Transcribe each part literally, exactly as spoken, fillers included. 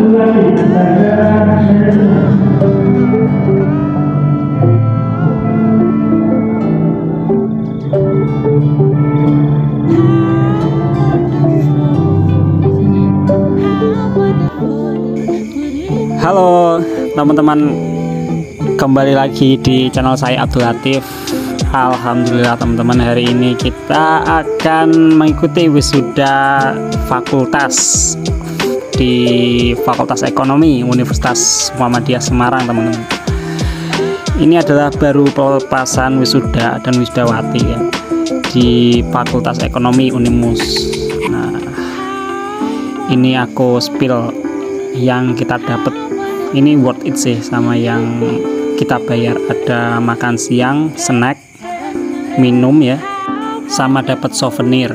Halo teman-teman, kembali lagi di channel saya Abdul Latif. Alhamdulillah teman-teman, hari ini kita akan mengikuti wisuda fakultas di Fakultas Ekonomi Universitas Muhammadiyah Semarang teman-teman. Ini adalah baru pelepasan wisuda dan wisudawati ya, di Fakultas Ekonomi Unimus. Nah, ini aku spill yang kita dapat. Ini worth it sih sama yang kita bayar. Ada makan siang, snack, minum ya, sama dapat souvenir.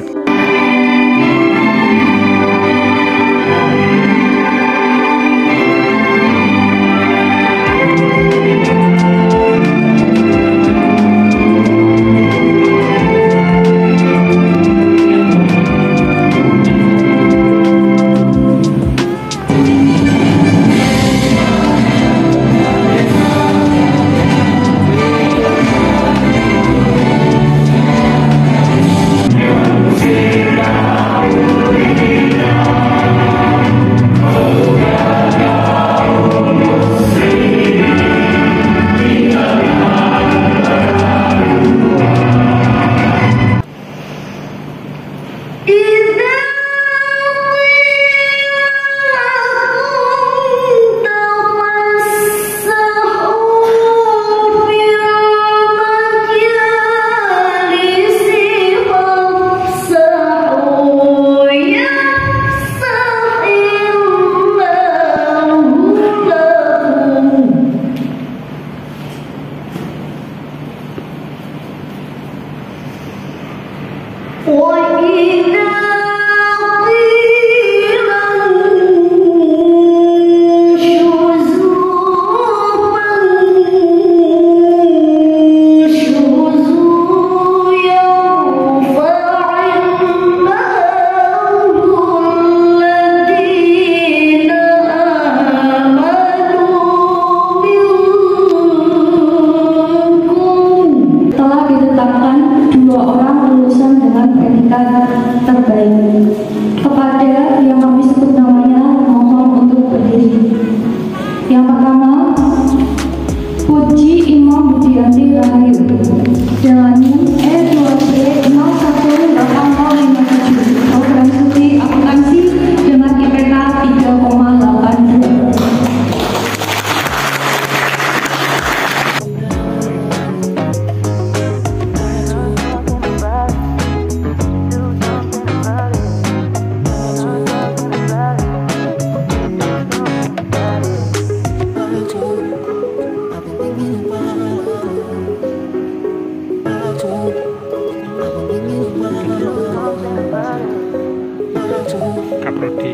Terbaik. Kepada yang kami sebut namanya, mohon untuk berdiri. Yang pertama, Puji Imam Budianti Rahayu dengan E dua B nol satu delapan nol lima tujuh, program studi akuntansi dengan I P K tiga koma delapan dua. Kaprodi.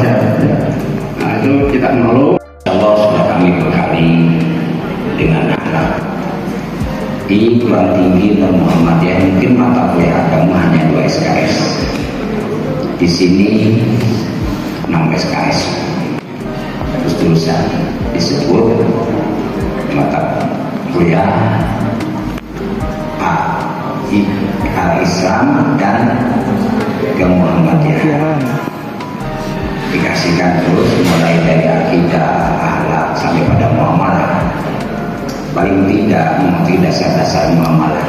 wajar. Nah itu kita mengeluh. Allah sudah kami bekali dengan akhlak. Di Perguruan Tinggi Muhammadiyah mungkin mata kuliah agama hanya dua S K S. Di sini enam S K S. Terus terusan disebut mata kuliah Al-Islam dan Muhammadiyah. Dikasihkan terus mulai dari akidah, akhlak sampai pada muamalah. Paling tidak mengerti dasar-dasar muamalah.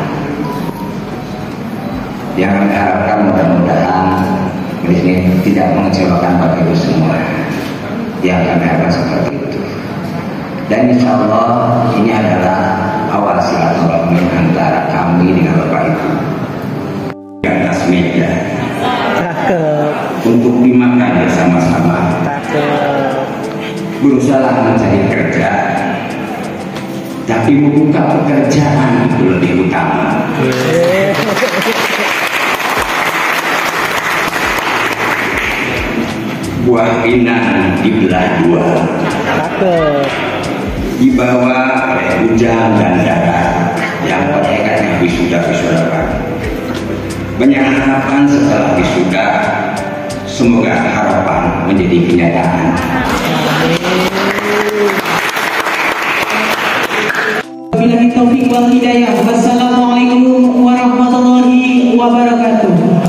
Yang kami harapkan mudah-mudahan ini tidak mengecewakan Bapak Ibu semua. Yang kami harapkan seperti itu. Dan insya Allah ini adalah awal silaturahmi antara kami dengan Bapak Ibu. Di atas meja. Untuk dimakan bersama-sama. Berusaha mencari kerja, tapi membuka pekerjaan itu lebih utama. Buah pinang dibelah dua, dibawa oleh hujan dan darat yang mereka wisuda wisudakan. Banyak harapan setelah wisuda, semoga harapan menjadi kenyataan. Wabillahi taufiq wal hidayah. Wassalamualaikum warahmatullahi wabarakatuh.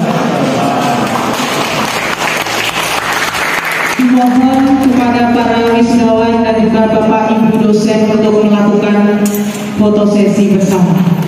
Mohon kepada para wisudawan dan juga Bapak Ibu dosen untuk melakukan foto sesi bersama.